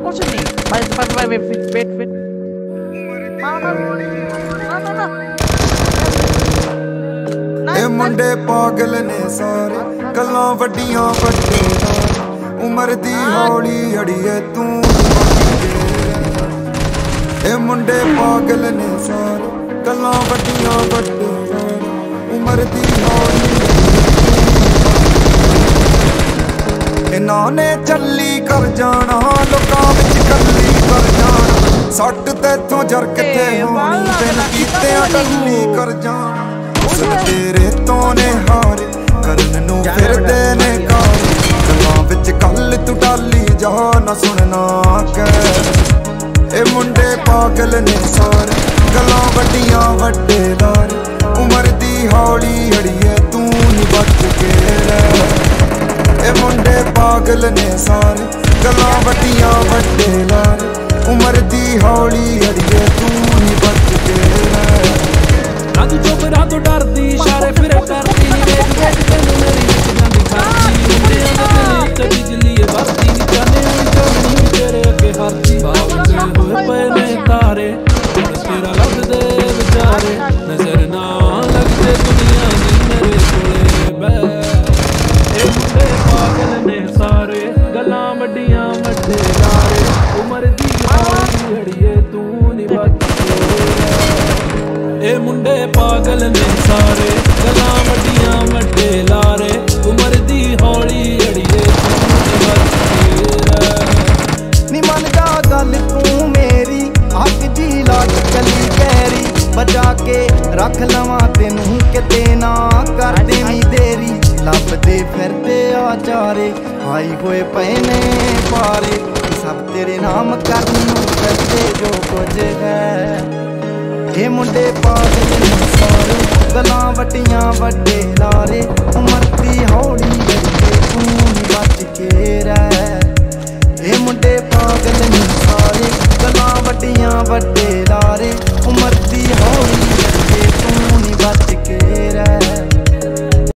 कुछ नहीं भाई वेट वेट ए मुंडे पागल ने सारे गल्लां वड्डियां वड्डे उमर दी हौली अड़िए तू ए मुंडे पागल ने सारे गल्लां वड्डियां वड्डे उमर दी हौली इन्हां ने चली कर जाना लोकां विच कल्ली कर जाना सट तैथों जर किथे होनी बिन कीतियां टल्ली कर जाना तेरे तो ने हारे करन नू फिरदे ने कार गल्लां विच गल तू टाली जा ना सुनना कह ए मुंडे पागल ने सारे गल्लां वड्डियां वड्डे लारे उमर दी हौली अड़िए तू नी बच के रह ए मुंडे पागल ने सारे गल्लां वड्डियां वड्डे लारे उमर दी हौली अड़िए तू नी बच के रह तू चुप रहा तो डरदी इशारे फिर करती वेख वेख तेनू मेरी विच जांदी खाती मुंडियां दे दिल ते बिजली बरती नी जाने चलनी तेरे अगे हाथी बावंदे होए पे ने तारे तेरा लभदे विचारे नजर ना लगदे दुनिया दी मेरे कोले बै ए मुंडे पागल ने सारे गल्लां वड्डियां वड्डे लारे उमर दी हौली अड़िए तू नी बच ए मुंडे पागल ने सारे गल्लां वड्डियां वड्डे लारे उमर दी हौली अड़िए नी मन जा गल तू मेरी अग जी लाग चली कैरी बचा के रख लवां तेनू किते ना कर देवी देरी लभदे फिरदे आचारे आई होए पए ने पारे सब तेरे नाम करन नू करदे जो कुछ है ए मुंडे पागल ने सारे गल्लां वड्डियां वड्डे लारे उमर